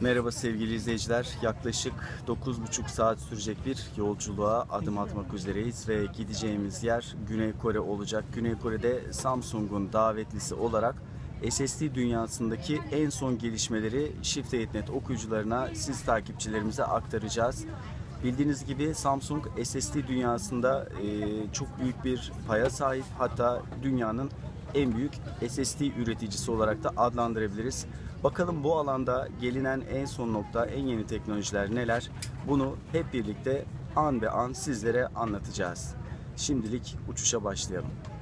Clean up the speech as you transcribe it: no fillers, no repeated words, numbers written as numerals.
Merhaba sevgili izleyiciler. Yaklaşık 9,5 saat sürecek bir yolculuğa adım atmak üzereyiz ve gideceğimiz yer Güney Kore olacak. Güney Kore'de Samsung'un davetlisi olarak SSD dünyasındaki en son gelişmeleri Shift8net okuyucularına, siz takipçilerimize aktaracağız. Bildiğiniz gibi Samsung SSD dünyasında çok büyük bir paya sahip. Hatta dünyanın en büyük SSD üreticisi olarak da adlandırabiliriz. Bakalım bu alanda gelinen en son nokta, en yeni teknolojiler neler? Bunu hep birlikte an be an sizlere anlatacağız. Şimdilik uçuşa başlayalım.